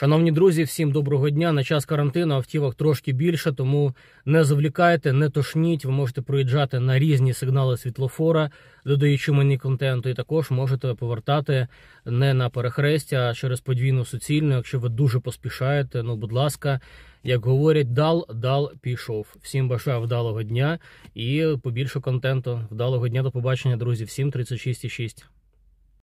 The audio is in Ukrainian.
Шановні друзі, всім доброго дня. На час карантину автівок трошки більше, тому не завлікайте, не тошніть. Ви можете проїжджати на різні сигнали світлофора, додаючи мені контенту, і також можете повертати не на перехрестя, а через подвійну суцільну, якщо ви дуже поспішаєте. Ну, будь ласка, як говорять, дал, пішов. Всім бажаю вдалого дня і побільше контенту. Вдалого дня, до побачення, друзі. Всім 36,6.